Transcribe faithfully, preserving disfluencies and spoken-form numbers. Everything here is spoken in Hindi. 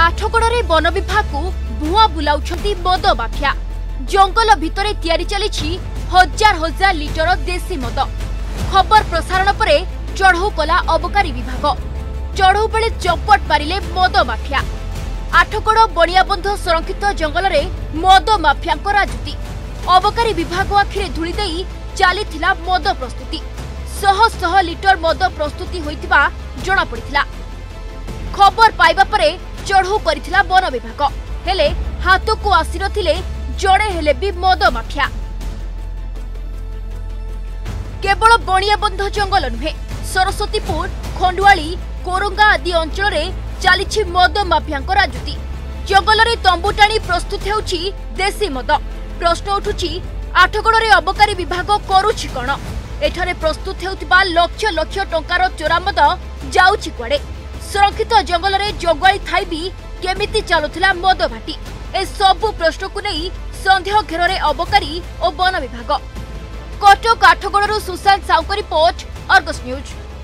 आठगड़े वन विभाग को भुआ बुलाउछंती मद माफिया। जंगल भितरे तैयारी चली हजार हजार लिटर देशी मद। खबर प्रसारण परे चढ़ऊ कला अबकारी विभाग। चढ़ऊ बेले चपट मारिले मद माफिया। आठगड़ बणियाबंध संरक्षित जंगल में मद माफिया राजुती। अबकारी विभाग आखिरे धूली देई चलीथिला मद प्रस्तुति। शह शह लिटर मद प्रस्तुति होइतिबा जणा पड़िथिला। खबर पाइबा परे चढ़ऊ करिथिला वन विभाग, हेले हाथ को आसी नथिले जड़े हेले भी मद माफिया। केवल बणियाबंध जंगल नुहे, सरस्वतीपुर, खंडुआली, कोरंगा आदि अंचल में चली मद माफिया राजुती। जंगल में तंबू टाणी प्रस्तुत होउछि देशी मद। प्रश्न उठुछि आठगड़े अबकारी विभाग करुछि कण? एठारे प्रस्तुत हेउतिबा लक्ष लक्ष टंकार चोरा मद जाउछि कुआडे? संरक्षित जंगल में जगुआली थाई भी केमिति चलुथिला मद भाटी? ए सबु प्रश्न को नहीं संदेह घेर में अबकारी और वन विभाग। Cuttack Athagarh Sushant Sahu report, Argus news.